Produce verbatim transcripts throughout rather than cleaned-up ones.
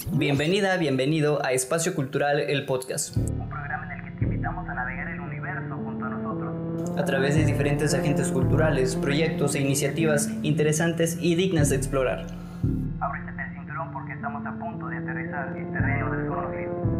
Bienvenida, bienvenido a Espacio Cultural, el podcast. Un programa en el que te invitamos a navegar el universo junto a nosotros. A través de diferentes agentes culturales, proyectos e iniciativas interesantes y dignas de explorar. Ábrete el cinturón porque estamos a punto de aterrizar en terreno desconocido.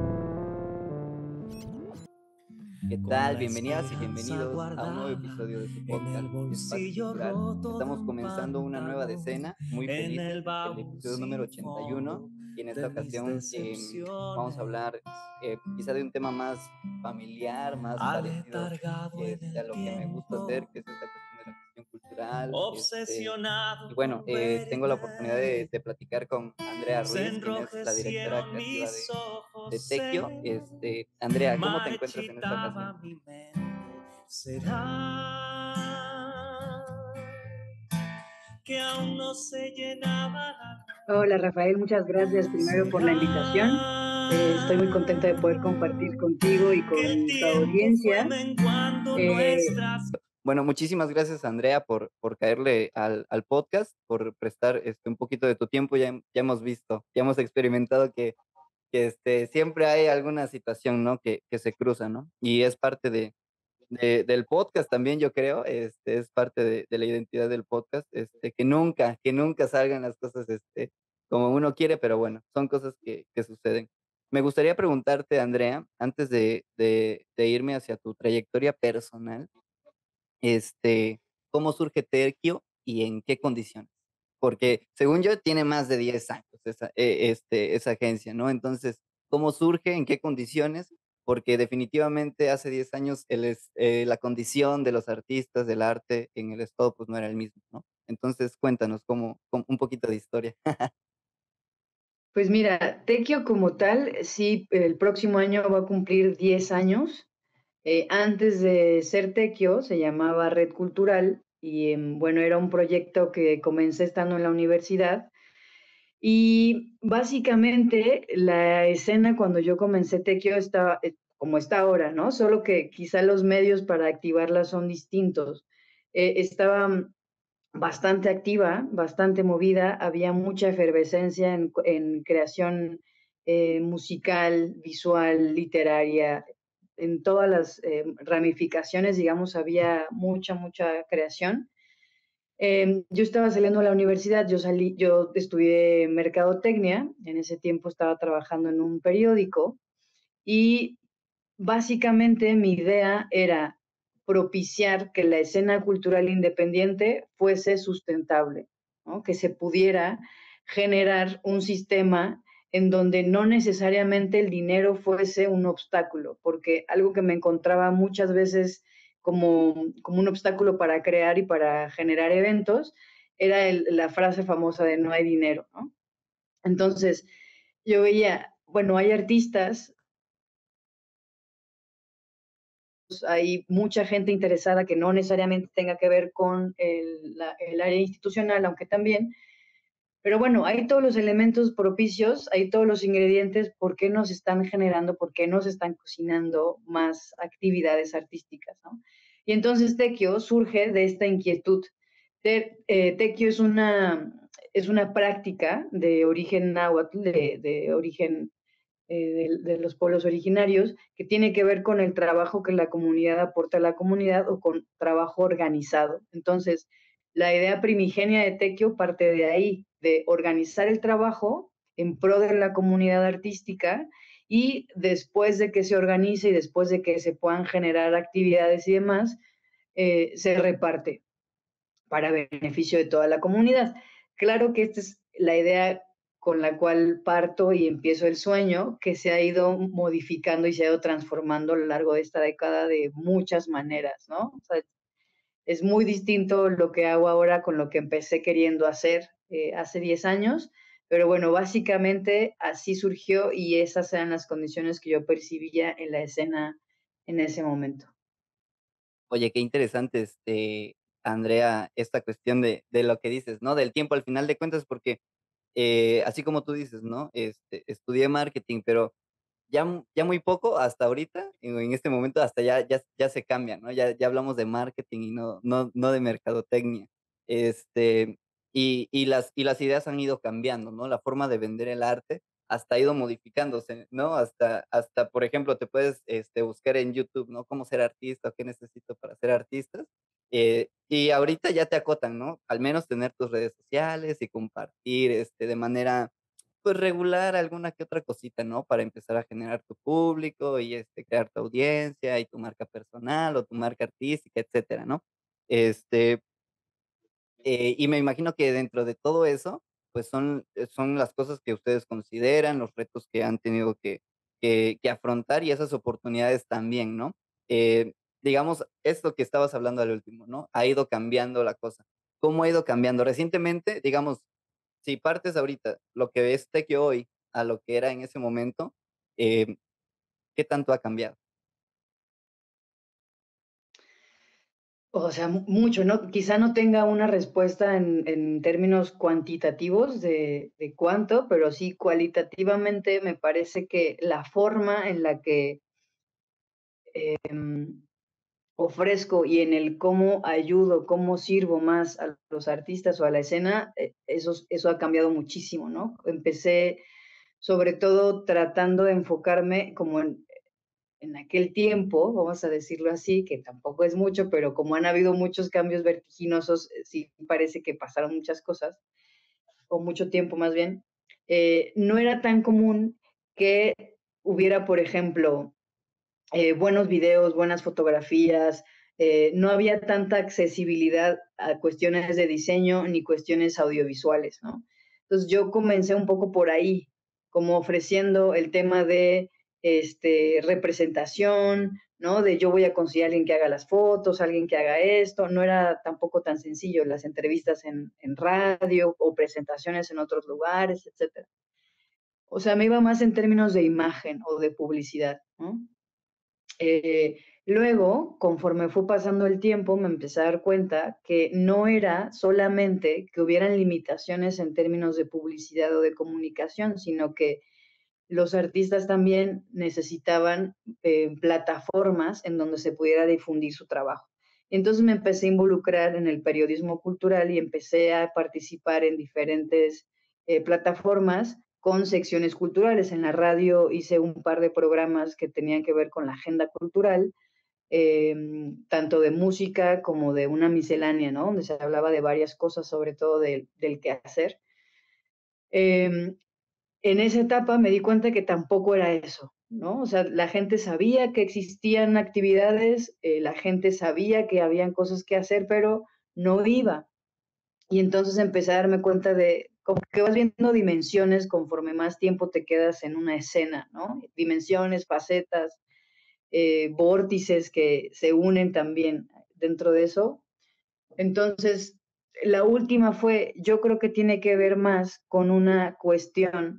¿Qué tal? Bienvenidas y bienvenidos a un nuevo episodio de su podcast Espacio Cultural. Estamos comenzando una nueva decena, muy felices, el episodio número ochenta y uno, y en esta ocasión eh, vamos a hablar eh, quizá de un tema más familiar, más parecido este, a lo que me gusta hacer, que es esta cuestión de la gestión cultural. Este, y bueno, eh, tengo la oportunidad de, de platicar con Andrea Ruiz, quien es la directora creativa de de Tequio. Este, Andrea, ¿cómo te encuentras en esta ocasión? Mi mente será que aún no se llenaba la... Hola Rafael, muchas gracias primero por la invitación. Eh, estoy muy contenta de poder compartir contigo y con tu audiencia. Eh, bueno, muchísimas gracias Andrea por, por caerle al, al podcast, por prestar este, un poquito de tu tiempo. Ya, ya hemos visto, ya hemos experimentado que que este, siempre hay alguna situación, ¿no? Que, que se cruza, ¿no? Y es parte de, de- del podcast también, yo creo, este, es parte de, de la identidad del podcast, este, que nunca, que nunca salgan las cosas, este, como uno quiere, pero bueno, son cosas que, que suceden. Me gustaría preguntarte, Andrea, antes de, de, de irme hacia tu trayectoria personal, este, ¿cómo surge Terquio y en qué condiciones? Porque según yo tiene más de diez años esa, eh, este, esa agencia, ¿no? Entonces, ¿cómo surge? ¿En qué condiciones? Porque definitivamente hace diez años el es- eh, la condición de los artistas, del arte en el estado, pues no era el mismo, ¿no? Entonces, cuéntanos cómo, cómo- un poquito de historia. Pues mira, Tequio como tal, sí, el próximo año va a cumplir diez años. Eh, antes de ser Tequio se llamaba Red Cultural y em, bueno, era un proyecto que comencé estando en la universidad. Y básicamente la escena cuando yo comencé Tequio estaba eh, como está ahora, ¿no? Solo que quizá los medios para activarla son distintos. Eh, estaba bastante activa, bastante movida, había mucha efervescencia en, en creación eh, musical, visual, literaria, en todas las eh, ramificaciones, digamos, había mucha, mucha creación. Eh, yo estaba saliendo de la universidad, yo salí, yo estudié mercadotecnia, en ese tiempo estaba trabajando en un periódico y básicamente mi idea era propiciar que la escena cultural independiente fuese sustentable, ¿no? Que se pudiera generar un sistema en donde no necesariamente el dinero fuese un obstáculo, porque algo que me encontraba muchas veces como, como un obstáculo para crear y para generar eventos era el, la frase famosa de no hay dinero, ¿no? Entonces, yo veía, bueno, hay artistas, hay mucha gente interesada que no necesariamente tenga que ver con el, la, el área institucional, aunque también, pero bueno, hay todos los elementos propicios, hay todos los ingredientes, ¿por qué no se están generando, por qué no se están cocinando más actividades artísticas, ¿no? Y entonces Tequio surge de esta inquietud. Te, eh, Tequio es una, es una práctica de origen náhuatl, de, de origen eh, de, de, los pueblos originarios, que tiene que ver con el trabajo que la comunidad aporta a la comunidad o con trabajo organizado. Entonces, la idea primigenia de Tequio parte de ahí, de organizar el trabajo en pro de la comunidad artística y después de que se organice y después de que se puedan generar actividades y demás, eh, se reparte para beneficio de toda la comunidad. Claro que esta es la idea con la cual parto y empiezo el sueño, que se ha ido modificando y se ha ido transformando a lo largo de esta década de muchas maneras, ¿no? O sea, es muy distinto lo que hago ahora con lo que empecé queriendo hacer eh, hace diez años, pero bueno, básicamente así surgió y esas eran las condiciones que yo percibía en la escena en ese momento. Oye, qué interesante, este, Andrea, esta cuestión de, de lo que dices, ¿no? Del tiempo al final de cuentas, porque eh, así como tú dices, ¿no? Este, estudié marketing, pero ya, mu- ya muy poco hasta ahorita, en, en este momento hasta ya, ya, ya se cambia, ¿no? Ya, ya hablamos de marketing y no, no, no de mercadotecnia. Este, y, y las, y las ideas han ido cambiando, ¿no? La forma de vender el arte hasta ha ido modificándose, ¿no? Hasta, hasta, por ejemplo, te puedes este, buscar en YouTube, ¿no? Cómo ser artista o qué necesito para ser artista. Eh, y ahorita ya te acotan, ¿no? Al menos tener tus redes sociales y compartir este, de manera, pues, regular alguna que otra cosita, ¿no? Para empezar a generar tu público y este, crear tu audiencia y tu marca personal o tu marca artística, etcétera, ¿no? Este, eh, y me imagino que dentro de todo eso, pues son, eh, son las cosas que ustedes consideran, los retos que han tenido que, que, que afrontar y esas oportunidades también, ¿no? Eh, digamos, esto que estabas hablando al último, ¿no? Ha ido cambiando la cosa. ¿Cómo ha ido cambiando? Recientemente, digamos, si partes ahorita lo que es Tequio hoy a lo que era en ese momento, eh, ¿qué tanto ha cambiado? O sea, mu- mucho, ¿no? Quizá no tenga una respuesta en, en términos cuantitativos de, de cuánto, pero sí cualitativamente me parece que la forma en la que em, ofrezco y en el cómo ayudo, cómo sirvo más a los artistas o a la escena, eh, eso, eso ha cambiado muchísimo, ¿no? Empecé sobre todo tratando de enfocarme como en, en aquel tiempo, vamos a decirlo así, que tampoco es mucho, pero como han habido muchos cambios vertiginosos, eh, sí parece que pasaron muchas cosas, o mucho tiempo más bien, eh, no era tan común que hubiera, por ejemplo, eh, buenos videos, buenas fotografías, eh, no había tanta accesibilidad a cuestiones de diseño ni cuestiones audiovisuales, ¿no? Entonces yo comencé un poco por ahí, como ofreciendo el tema de este, representación, ¿no? De yo voy a conseguir a alguien que haga las fotos, alguien que haga esto. No era tampoco tan sencillo las entrevistas en, en radio o presentaciones en otros lugares, etcétera. O sea, me iba más en términos de imagen o de publicidad, ¿no? Eh, luego, conforme fue pasando el tiempo, me empecé a dar cuenta que no era solamente que hubieran limitaciones en términos de publicidad o de comunicación, sino que los artistas también necesitaban eh, plataformas en donde se pudiera difundir su trabajo. Entonces me empecé a involucrar en el periodismo cultural y empecé a participar en diferentes eh, plataformas con secciones culturales. En la radio hice un par de programas que tenían que ver con la agenda cultural, eh, tanto de música como de una miscelánea, ¿no? Donde se hablaba de varias cosas, sobre todo del, del quehacer. Eh, en esa etapa me di cuenta que tampoco era eso, ¿no? O sea, la gente sabía que existían actividades, eh, la gente sabía que habían cosas que hacer, pero no iba. Y entonces empecé a darme cuenta de como que vas viendo dimensiones conforme más tiempo te quedas en una escena, ¿no? Dimensiones, facetas, eh, vórtices que se unen también dentro de eso. Entonces, la última fue, yo creo que tiene que ver más con una cuestión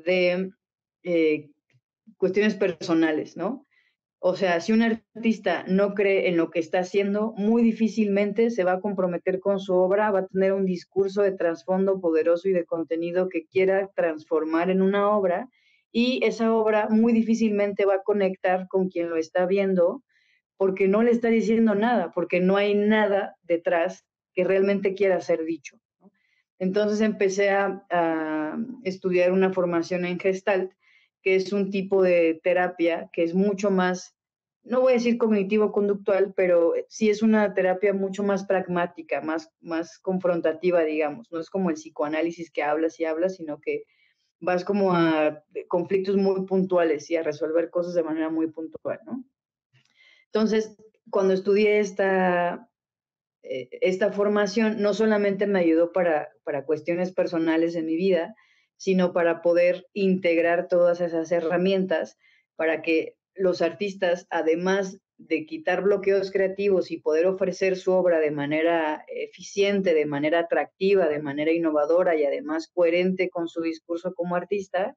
de eh, cuestiones personales, ¿no? O sea, si un artista no cree en lo que está haciendo, muy difícilmente se va a comprometer con su obra, va a tener un discurso de trasfondo poderoso y de contenido que quiera transformar en una obra, y esa obra muy difícilmente va a conectar con quien lo está viendo porque no le está diciendo nada, porque no hay nada detrás que realmente quiera ser dicho, ¿no? Entonces empecé a, a estudiar una formación en Gestalt, que es un tipo de terapia que es mucho más, no voy a decir cognitivo-conductual, pero sí es una terapia mucho más pragmática, más, más confrontativa, digamos. No es como el psicoanálisis que hablas y hablas, sino que vas como a conflictos muy puntuales y a resolver cosas de manera muy puntual, ¿no? Entonces, cuando estudié esta, eh, esta formación, no solamente me ayudó para, para cuestiones personales en mi vida, sino para poder integrar todas esas herramientas para que los artistas, además de quitar bloqueos creativos y poder ofrecer su obra de manera eficiente, de manera atractiva, de manera innovadora y además coherente con su discurso como artista,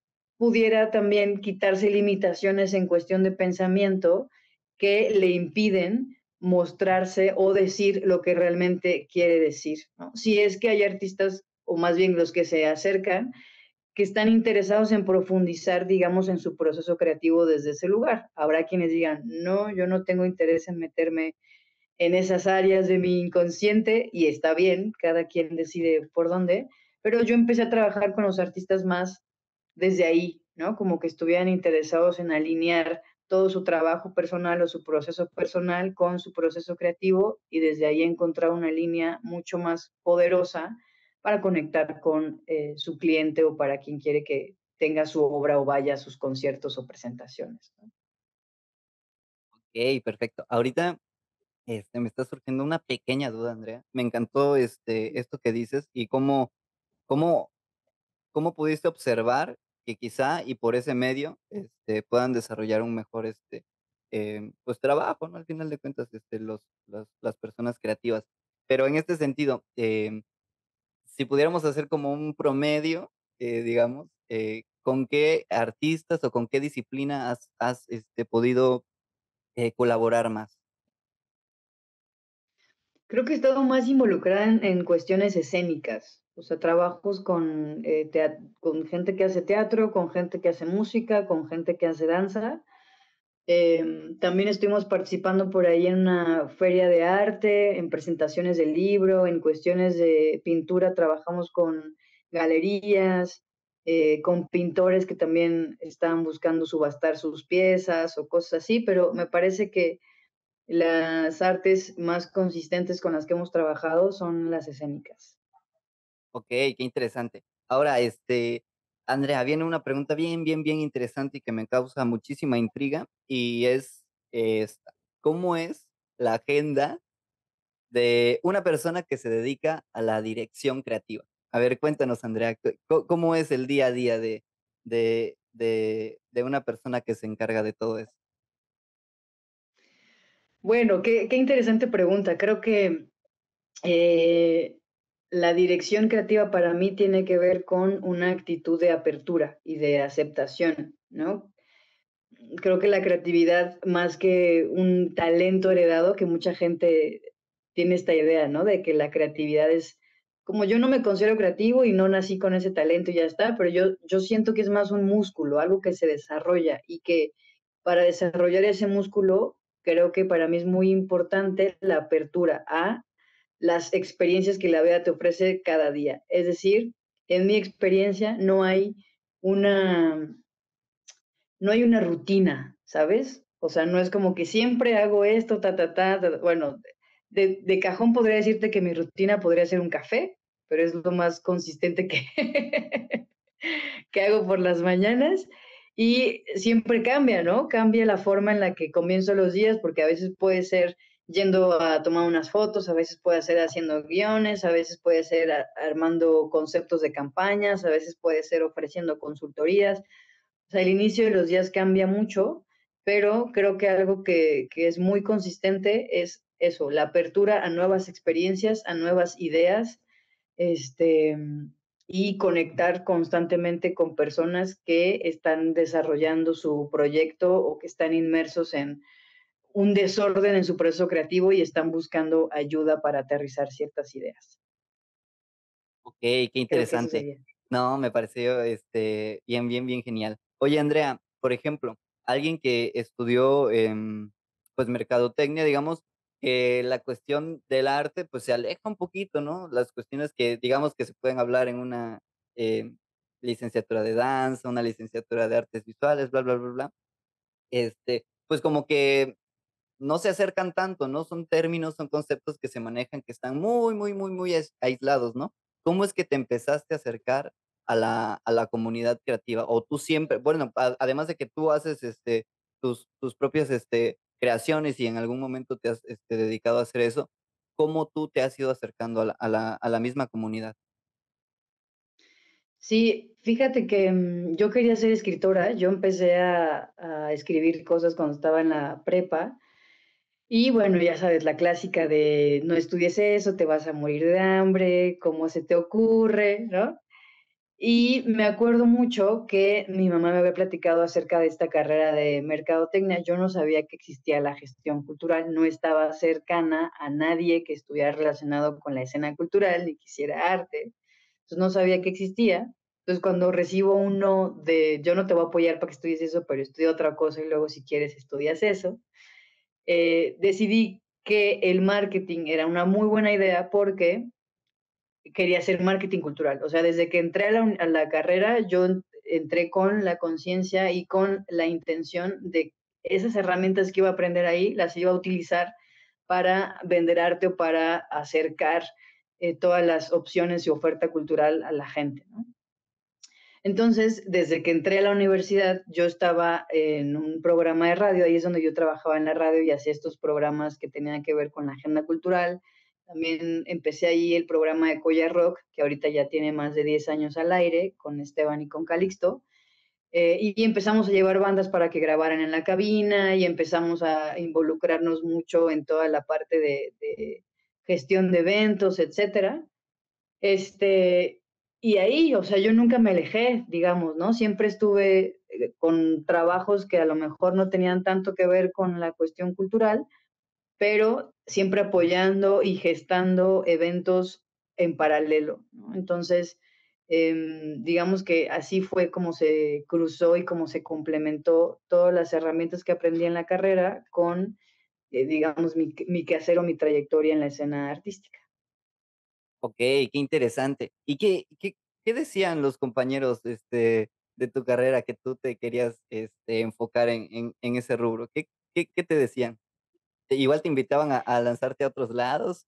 pudiera también quitarse limitaciones en cuestión de pensamiento que le impiden mostrarse o decir lo que realmente quiere decir, ¿no? Si es que hay artistas, o más bien los que se acercan, que están interesados en profundizar, digamos, en su proceso creativo desde ese lugar. Habrá quienes digan, no, yo no tengo interés en meterme en esas áreas de mi inconsciente, y está bien, cada quien decide por dónde, pero yo empecé a trabajar con los artistas más desde ahí, ¿no? Como que estuvieran interesados en alinear todo su trabajo personal o su proceso personal con su proceso creativo y desde ahí encontrar una línea mucho más poderosa para conectar con eh, su cliente o para quien quiere que tenga su obra o vaya a sus conciertos o presentaciones, ¿no? Okey, perfecto. Ahorita, este, me está surgiendo una pequeña duda, Andrea. Me encantó, este, esto que dices y cómo cómo cómo pudiste observar que quizá, y por ese medio, este, puedan desarrollar un mejor, este, em, pues, trabajo, ¿no? Al final de cuentas, este, los las las personas creativas. Pero en este sentido, em, si pudiéramos hacer como un promedio, eh, digamos, eh, ¿con qué artistas o con qué disciplina has has, este, podido, eh, colaborar más? Creo que he estado más involucrada en, en cuestiones escénicas, o sea, trabajos con, eh, tea- con gente que hace teatro, con gente que hace música, con gente que hace danza. Em, también estuvimos participando por ahí en una feria de arte, en presentaciones del libro, en cuestiones de pintura, trabajamos con galerías, eh, con pintores que también estaban buscando subastar sus piezas o cosas así, pero me parece que las artes más consistentes con las que hemos trabajado son las escénicas. Okey, qué interesante. Ahora, este, Andrea, viene una pregunta bien, bien, bien interesante y que me causa muchísima intriga, y es esta: ¿cómo es la agenda de una persona que se dedica a la dirección creativa? A ver, cuéntanos, Andrea, ¿c có cómo es el día a día de de de de una persona que se encarga de todo eso? Bueno, qué, qué interesante pregunta. Creo que eh, la dirección creativa para mí tiene que ver con una actitud de apertura y de aceptación, ¿no? Creo que la creatividad, más que un talento heredado, que mucha gente tiene esta idea, ¿no? De que la creatividad es, como yo no me considero creativo y no nací con ese talento y ya está, pero yo, yo siento que es más un músculo, algo que se desarrolla y que para desarrollar ese músculo, creo que para mí es muy importante la apertura a las experiencias que la vida te ofrece cada día. Es decir, en mi experiencia no hay una no hay una rutina, ¿sabes? O sea, no es como que siempre hago esto, ta, ta, ta, ta. Bueno, de, de cajón podría decirte que mi rutina podría ser un café, pero es lo más consistente que, que hago por las mañanas. Y siempre cambia, ¿no? Cambia la forma en la que comienzo los días, porque a veces puede ser yendo a tomar unas fotos, a veces puede ser haciendo guiones, a veces puede ser a- armando conceptos de campañas, a veces puede ser ofreciendo consultorías. O sea, el inicio de los días cambia mucho, pero creo que algo que, que es muy consistente es eso, la apertura a nuevas experiencias, a nuevas ideas, este, y conectar constantemente con personas que están desarrollando su proyecto o que están inmersos en un desorden en su proceso creativo y están buscando ayuda para aterrizar ciertas ideas. Okey, qué Creo que eso interesante. sería. No, me pareció, este, bien, bien, bien genial. Oye, Andrea, por ejemplo, alguien que estudió, em, pues, mercadotecnia, digamos, que la cuestión del arte, pues, se aleja un poquito, ¿no? Las cuestiones que, digamos, que se pueden hablar en una, em, licenciatura de danza, una licenciatura de artes visuales, bla, bla, bla, bla. Este, pues, como que no se acercan tanto, ¿no? Son términos, son conceptos que se manejan, que están muy, muy, muy, muy ais aislados, ¿no? ¿Cómo es que te empezaste a acercar a la a la comunidad creativa? O tú siempre, bueno, a además de que tú haces, este, tus tus propias, este, creaciones y en algún momento te has, este, dedicado a hacer eso, ¿cómo tú te has ido acercando a la a la a la misma comunidad? Sí, fíjate que, mm, yo quería ser escritora. Yo empecé a a escribir cosas cuando estaba en la prepa y, bueno, ya sabes, la clásica de: "No estudies eso, te vas a morir de hambre, ¿cómo se te ocurre?", ¿no? Y me acuerdo mucho que mi mamá me había platicado acerca de esta carrera de mercadotecnia. Yo no sabía que existía la gestión cultural, no estaba cercana a nadie que estuviera relacionado con la escena cultural ni que hiciera arte. Entonces, no sabía que existía. Entonces, cuando recibo un no de: "Yo no te voy a apoyar para que estudies eso, pero estudia otra cosa y luego si quieres estudias eso", eh, decidí que el marketing era una muy buena idea porque quería hacer marketing cultural. O sea, desde que entré a la, a la carrera, yo entré con la conciencia y con la intención de esas herramientas que iba a aprender ahí, las iba a utilizar para vender arte o para acercar eh, todas las opciones y oferta cultural a la gente, ¿no? Entonces, desde que entré a la universidad, yo estaba en un programa de radio, ahí es donde yo trabajaba en la radio y hacía estos programas que tenían que ver con la agenda cultural. También empecé ahí el programa de Coya Rock, que ahorita ya tiene más de diez años al aire, con Esteban y con Calixto. Eh, y, y empezamos a llevar bandas para que grabaran en la cabina y empezamos a involucrarnos mucho en toda la parte de, de gestión de eventos, etcétera. Este, y ahí, o sea, yo nunca me alejé, digamos, ¿no? Siempre estuve eh, con trabajos que a lo mejor no tenían tanto que ver con la cuestión cultural, pero siempre apoyando y gestando eventos en paralelo, ¿no? Entonces, em, digamos que así fue como se cruzó y como se complementó todas las herramientas que aprendí en la carrera con, eh, digamos, mi, mi quehacer o mi trayectoria en la escena artística. Okey, qué interesante. ¿Y qué qué qué decían los compañeros, este, de tu carrera que tú te querías, este, enfocar en en en ese rubro? ¿Qué qué qué te decían? ¿Te igual te invitaban a a lanzarte a otros lados?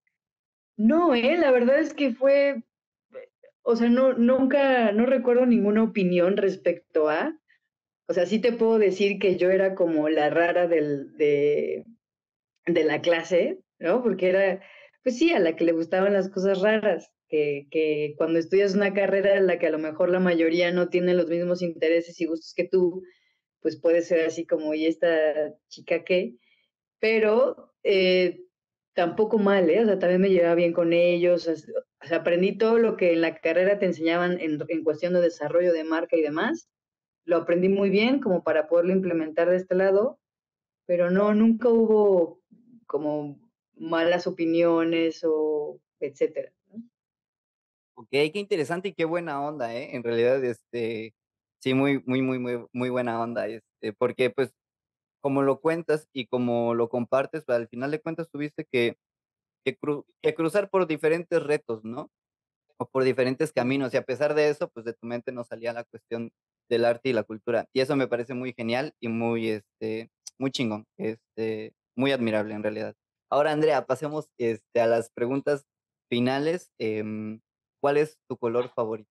No, eh, la verdad es que fue, o sea, no, nunca, no recuerdo ninguna opinión respecto a, o sea, sí te puedo decir que yo era como la rara del, de, de la clase, ¿no? Porque era, pues sí, a la que le gustaban las cosas raras, que, que cuando estudias una carrera en la que a lo mejor la mayoría no tiene los mismos intereses y gustos que tú, pues puede ser así como, ¿y esta chica qué? Pero eh, tampoco mal, ¿eh? O sea, también me llevaba bien con ellos, o sea, aprendí todo lo que en la carrera te enseñaban en, en cuestión de desarrollo de marca y demás, lo aprendí muy bien como para poderlo implementar de este lado, pero no, nunca hubo como malas opiniones o etcétera, ¿no? Okey, qué interesante y qué buena onda, ¿eh? En realidad, este, sí, muy muy muy muy muy buena onda, este, porque, pues, como lo cuentas y como lo compartes, pues, al final de cuentas tuviste que que cru que cruzar por diferentes retos, ¿no? O por diferentes Sí. caminos, y a pesar de eso, pues, de tu mente no salía la cuestión del arte y la cultura. Y eso me parece muy genial y muy, este, muy chingón, este, muy admirable en realidad. Ahora, Andrea, pasemos, este, a las preguntas finales, em, ¿cuál es tu color favorito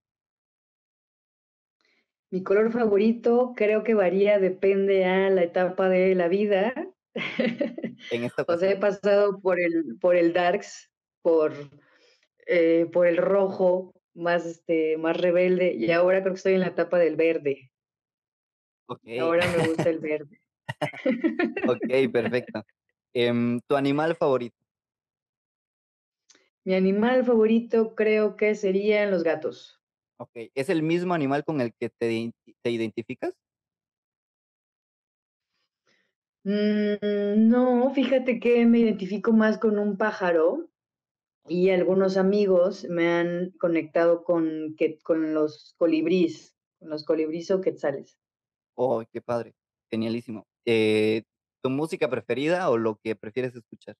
Mi color favorito creo que varía, depende a la etapa de la vida. en esta O sea, he ocasión? pasado por el, por el darks, por eh, por el rojo, más, este, más rebelde, y ahora creo que estoy en la etapa del verde. Okey, Ahora me gusta el verde. okey, perfecto. Em, ¿tu animal favorito? Mi animal favorito creo que serían los gatos. Okey, ¿es el mismo animal con el que te identi te identificas? Mm, no, fíjate que me identifico más con un pájaro y algunos amigos me han conectado con, que, con los colibríes, con los colibríes o quetzales. Oh, qué padre, genialísimo. Eh, ¿tu música preferida o lo que prefieres escuchar?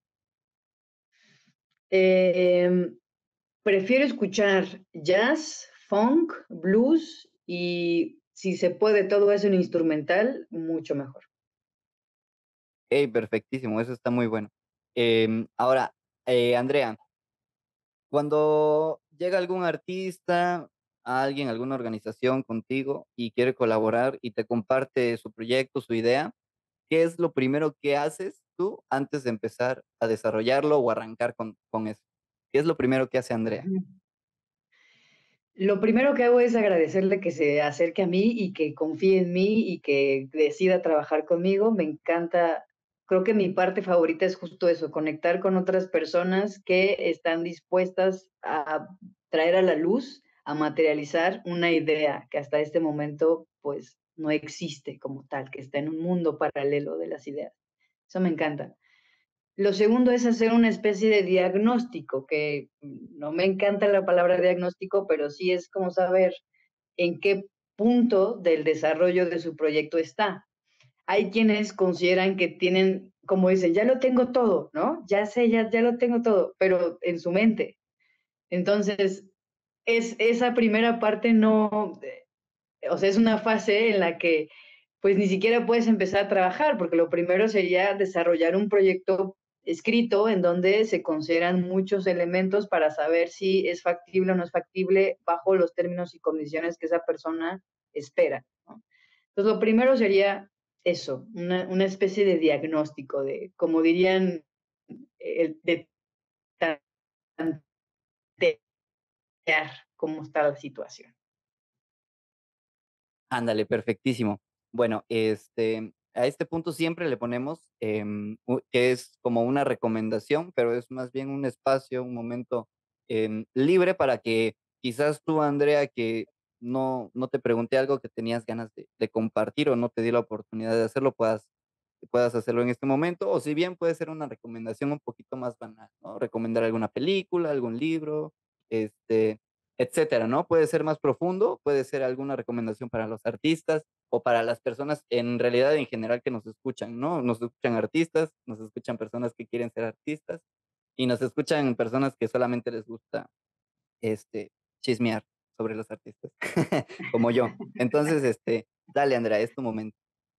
Em, Prefiero escuchar jazz, funk, blues y si se puede todo eso en instrumental, mucho mejor. Ey, perfectísimo, eso está muy bueno. Em, ahora, eh, Andrea, cuando llega algún artista, alguien, alguna organización contigo y quiere colaborar y te comparte su proyecto, su idea, ¿qué es lo primero que haces tú antes de empezar a desarrollarlo o arrancar con, con eso? ¿Qué es lo primero que hace Andrea? Ujú. Lo primero que hago es agradecerle que se acerque a mí y que confíe en mí y que decida trabajar conmigo. Me encanta, creo que mi parte favorita es justo eso, conectar con otras personas que están dispuestas a traer a la luz, a materializar una idea que hasta este momento pues no existe como tal, que está en un mundo paralelo de las ideas. Eso me encanta. Lo segundo es hacer una especie de diagnóstico, que no me encanta la palabra diagnóstico, pero sí es como saber en qué punto del desarrollo de su proyecto está. Hay quienes consideran que tienen, como dicen, ya lo tengo todo, ¿no? Ya sé, ya, ya lo tengo todo, pero en su mente. Entonces, es esa primera parte no, o sea, es una fase en la que pues ni siquiera puedes empezar a trabajar, porque lo primero sería desarrollar un proyecto escrito en donde se consideran muchos elementos para saber si es factible o no es factible bajo los términos y condiciones que esa persona espera, ¿no? Entonces, lo primero sería eso, una, una especie de diagnóstico de, como dirían, el, de tantear cómo está la situación. Ándale, perfectísimo. Bueno, este, a este punto siempre le ponemos, em, u que es como una recomendación, pero es más bien un espacio, un momento, em, libre para que quizás tú, Andrea, que no no te pregunté algo que tenías ganas de de compartir o no te di la oportunidad de hacerlo, puedas puedas hacerlo en este momento, o si bien puede ser una recomendación un poquito más banal, ¿no? Recomendar alguna película, algún libro, este, etcétera, ¿no? Puede ser más profundo, puede ser alguna recomendación para los artistas o para las personas en realidad en general que nos escuchan, ¿no? Nos escuchan artistas, nos escuchan personas que quieren ser artistas y nos escuchan personas que solamente les gusta, este, chismear sobre los artistas, como yo. Entonces, este, dale, Andrea, es tu momento.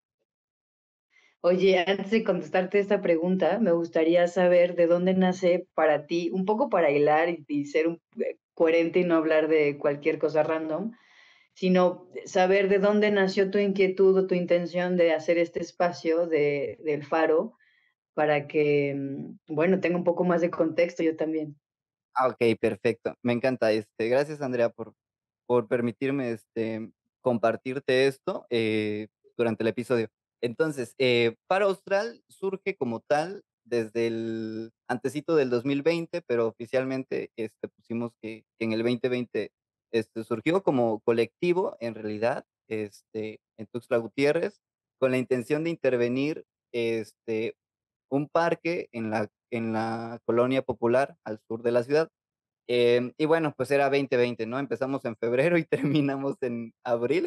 Oye, antes de contestarte esta pregunta, me gustaría saber de dónde nace para ti, un poco para hilar y, y ser un- eh, coherente y no hablar de cualquier cosa random, sino saber de dónde nació tu inquietud o tu intención de hacer este espacio de, del faro para que, mm, bueno, tenga un poco más de contexto yo también. Ah, okey, perfecto. Me encanta, este, gracias, Andrea, por por permitirme, este, compartirte esto, eh, durante el episodio. Entonces, eh, Faro Austral surge como tal desde el antecito del dos mil veinte, pero oficialmente, este, pusimos que que en el dos mil veinte, este, surgió como colectivo, en realidad, este, en Tuxtla Gutiérrez, con la intención de intervenir, este, un parque en la en la colonia popular al sur de la ciudad. Em, y bueno, pues era dos mil veinte, ¿no? Empezamos en febrero y terminamos en abril.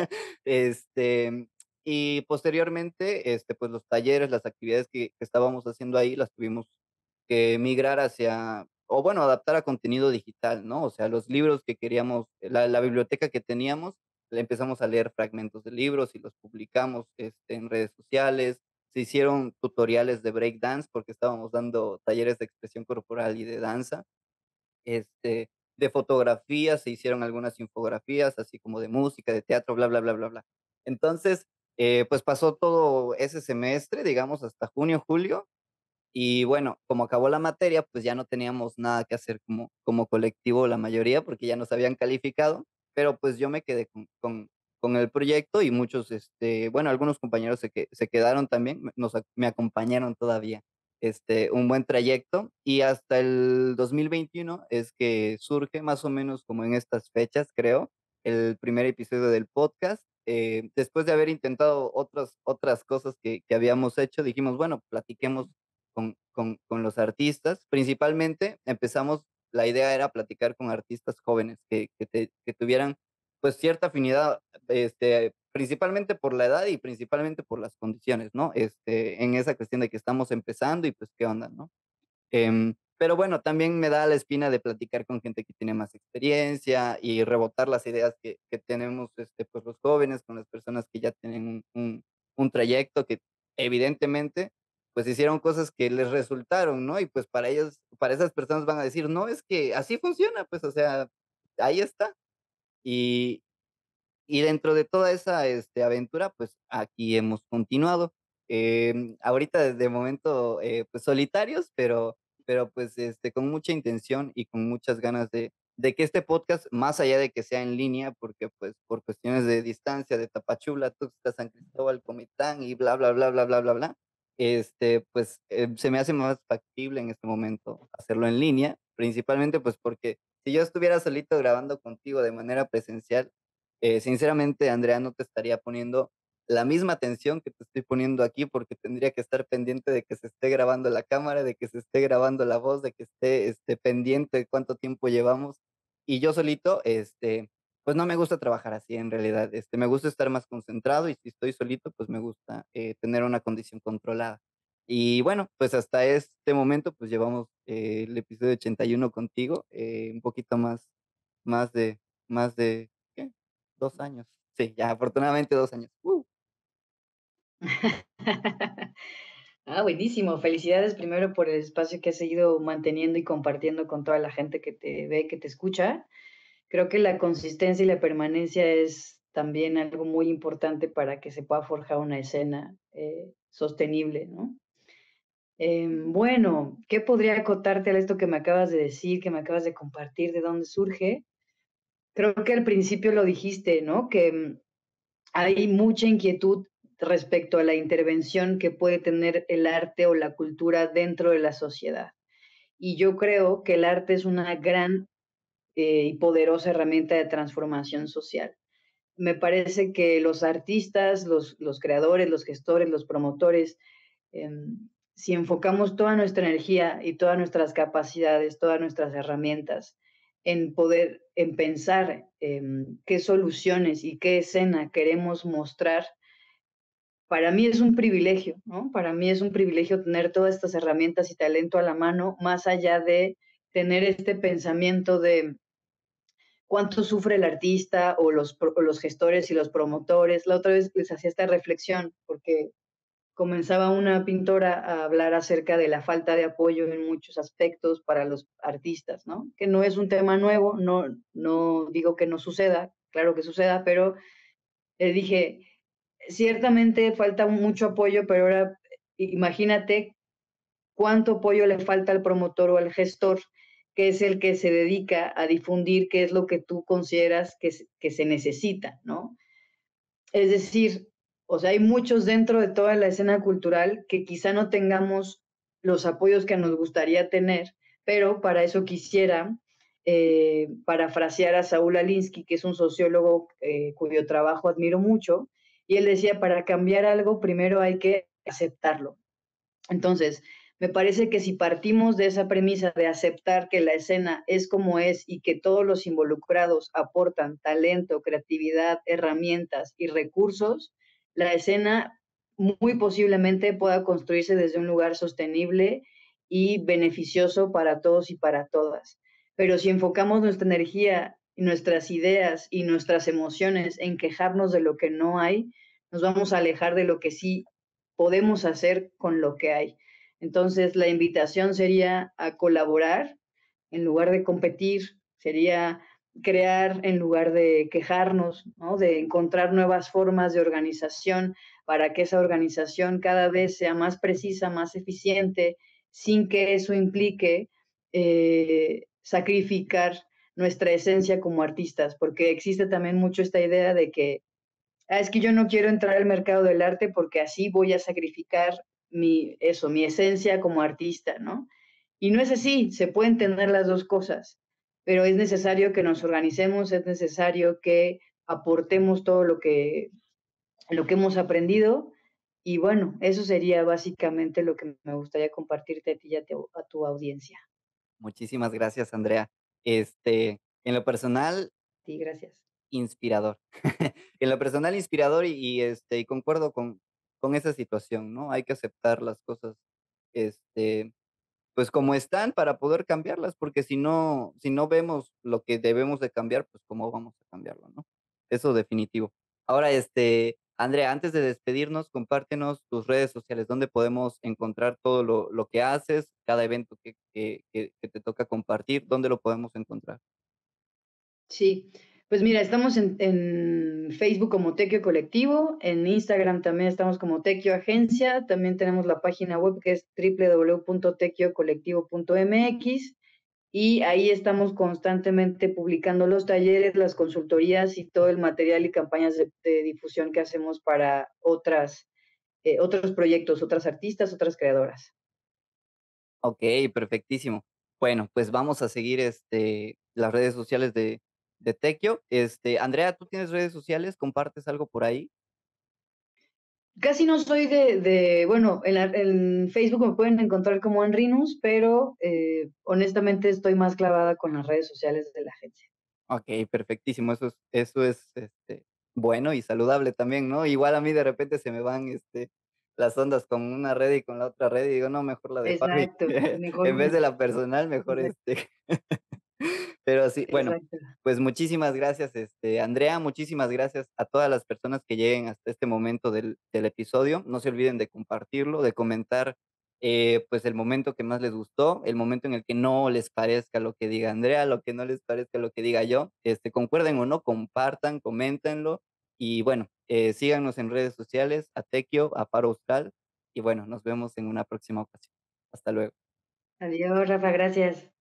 Este, y posteriormente, este, pues los talleres, las actividades que que estábamos haciendo ahí, las tuvimos que migrar hacia o bueno, adaptar a contenido digital, ¿no? O sea, los libros que queríamos, la la biblioteca que teníamos, la empezamos a leer fragmentos de libros y los publicamos, este, en redes sociales. Se hicieron tutoriales de break dance porque estábamos dando talleres de expresión corporal y de danza. Este, de fotografía, se hicieron algunas infografías, así como de música, de teatro, bla, bla, bla, bla, bla. Entonces, eh, pues pasó todo ese semestre, digamos, hasta junio, julio, y bueno, como acabó la materia, pues ya no teníamos nada que hacer como como colectivo la mayoría, porque ya nos habían calificado, pero pues yo me quedé con con con el proyecto y muchos, este, bueno, algunos compañeros se que se quedaron también, me nos ac me acompañaron todavía, este, un buen trayecto, y hasta el dos mil veintiuno es que surge más o menos como en estas fechas, creo, el primer episodio del podcast. Eh, después de haber intentado otras otras cosas que que habíamos hecho, dijimos: "Bueno, platiquemos con con con los artistas". Principalmente, empezamos la idea era platicar con artistas jóvenes que que te que tuvieran, pues, cierta afinidad, este, principalmente por la edad y principalmente por las condiciones, ¿no? Este, en esa cuestión de que estamos empezando y, pues, ¿qué onda, no? Em, pero bueno, también me da la espina de platicar con gente que tiene más experiencia y rebotar las ideas que que tenemos, este, pues, los jóvenes con las personas que ya tienen un un un trayecto que evidentemente, pues, hicieron cosas que les resultaron, ¿no? Y, pues, para ellos para esas personas van a decir: "No, es que así funciona, pues, o sea, ahí está". Y y dentro de toda esa, este, aventura, pues, aquí hemos continuado. Em, ahorita de momento, eh, pues, solitarios, pero pero, pues, este, con mucha intención y con muchas ganas de de que este podcast, más allá de que sea en línea, porque, pues, por cuestiones de distancia, de Tapachula, Tuxtla, San Cristóbal, Comitán y bla, bla, bla, bla, bla, bla, bla, este, pues, eh, se me hace más factible en este momento hacerlo en línea, principalmente, pues, porque si yo estuviera solito grabando contigo de manera presencial, eh, sinceramente, Andrea, no te estaría poniendo la misma atención que te estoy poniendo aquí, porque tendría que estar pendiente de que se esté grabando la cámara, de que se esté grabando la voz, de que esté, este, pendiente de cuánto tiempo llevamos. Y yo solito, este, pues no me gusta trabajar así en realidad. Este, me gusta estar más concentrado y si estoy solito, pues me gusta eh, tener una condición controlada. Y bueno, pues hasta este momento, pues llevamos eh, el episodio ochenta y uno contigo, eh, un poquito más, más de, más de, ¿qué? Dos años. Sí, ya afortunadamente dos años. Uh, Ah, buenísimo. Felicidades primero por el espacio que has seguido manteniendo y compartiendo con toda la gente que te ve, que te escucha. Creo que la consistencia y la permanencia es también algo muy importante para que se pueda forjar una escena eh, sostenible, ¿no? Em, bueno, ¿qué podría acotarte a esto que me acabas de decir, que me acabas de compartir, de dónde surge? Creo que al principio lo dijiste, ¿no? Que mm, hay mucha inquietud respecto a la intervención que puede tener el arte o la cultura dentro de la sociedad. Y yo creo que el arte es una gran eh, y poderosa herramienta de transformación social. Me parece que los artistas, los, los creadores, los gestores, los promotores, eh, si enfocamos toda nuestra energía y todas nuestras capacidades, todas nuestras herramientas en poder, en pensar eh, qué soluciones y qué escena queremos mostrar, para mí es un privilegio, ¿no? Para mí es un privilegio tener todas estas herramientas y talento a la mano, más allá de tener este pensamiento de cuánto sufre el artista o los, o los gestores y los promotores. La otra vez les hacía esta reflexión porque comenzaba una pintora a hablar acerca de la falta de apoyo en muchos aspectos para los artistas, ¿no? Que no es un tema nuevo, no, no digo que no suceda, claro que suceda, pero le dije, ciertamente falta mucho apoyo, pero ahora imagínate cuánto apoyo le falta al promotor o al gestor, que es el que se dedica a difundir qué es lo que tú consideras que, que se necesita, ¿no? Es decir, o sea, hay muchos dentro de toda la escena cultural que quizá no tengamos los apoyos que nos gustaría tener, pero para eso quisiera eh, parafrasear a Saúl Alinsky, que es un sociólogo eh, cuyo trabajo admiro mucho, y él decía, para cambiar algo, primero hay que aceptarlo. Entonces, me parece que si partimos de esa premisa de aceptar que la escena es como es y que todos los involucrados aportan talento, creatividad, herramientas y recursos, la escena muy posiblemente pueda construirse desde un lugar sostenible y beneficioso para todos y para todas. Pero si enfocamos nuestra energía, nuestras ideas y nuestras emociones en quejarnos de lo que no hay, nos vamos a alejar de lo que sí podemos hacer con lo que hay. Entonces, la invitación sería a colaborar en lugar de competir, sería crear en lugar de quejarnos, ¿no? De encontrar nuevas formas de organización para que esa organización cada vez sea más precisa, más eficiente, sin que eso implique eh, sacrificar nuestra esencia como artistas, porque existe también mucho esta idea de que ah, es que yo no quiero entrar al mercado del arte porque así voy a sacrificar mi, eso, mi esencia como artista, ¿no? Y no es así, se pueden tener las dos cosas, pero es necesario que nos organicemos, es necesario que aportemos todo lo que, lo que hemos aprendido. Y bueno, eso sería básicamente lo que me gustaría compartirte a ti y a tu, a tu audiencia. muchísimas gracias, Andrea. Este, en lo personal, Sí, gracias. inspirador. En lo personal, inspirador y y, este, y concuerdo con con esa situación, ¿no? Hay que aceptar las cosas, este, pues, como están para poder cambiarlas, porque si no si no vemos lo que debemos de cambiar, pues, ¿cómo vamos a cambiarlo, no? Eso definitivo. Ahora, este, Andrea, antes de despedirnos, compártenos tus redes sociales, ¿dónde podemos encontrar todo lo lo que haces, cada evento que que que que te toca compartir? ¿Dónde lo podemos encontrar? Sí, pues mira, estamos en, en Facebook como Tequio Colectivo, en Instagram también estamos como Tequio Agencia, también tenemos la página web que es doble u doble u doble u punto tequio colectivo punto m x y ahí estamos constantemente publicando los talleres, las consultorías y todo el material y campañas de, de difusión que hacemos para otras, eh, otros proyectos, otras artistas, otras creadoras. Okey, perfectísimo. Bueno, pues vamos a seguir, este, las redes sociales de de Tequio. Este, Andrea, ¿tú tienes redes sociales? ¿Compartes algo por ahí? Casi no soy de, de bueno, en, la- en Facebook me pueden encontrar como Enrinus, pero eh, honestamente estoy más clavada con las redes sociales de la agencia. Okey, perfectísimo. Eso es eso es, este, bueno y saludable también, ¿no? Igual a mí de repente se me van, este, las ondas con una red y con la otra red, y digo: "No, mejor la dejo a mí". Exacto, mejor En vez me... de la personal, mejor, este Pero sí, bueno, Exacto. pues muchísimas gracias, este, Andrea, muchísimas gracias a todas las personas que lleguen hasta este momento del del episodio. No se olviden de compartirlo, de comentar, eh, pues, el momento que más les gustó, el momento en el que no les parezca lo que diga Andrea, lo que no les parezca lo que diga yo, este, concuerden o no, compartan, coméntenlo y bueno, eh, síganos en redes sociales, a Tequio, a Paro Austral y bueno, nos vemos en una próxima ocasión. Hasta luego. Adiós, Rafa, gracias.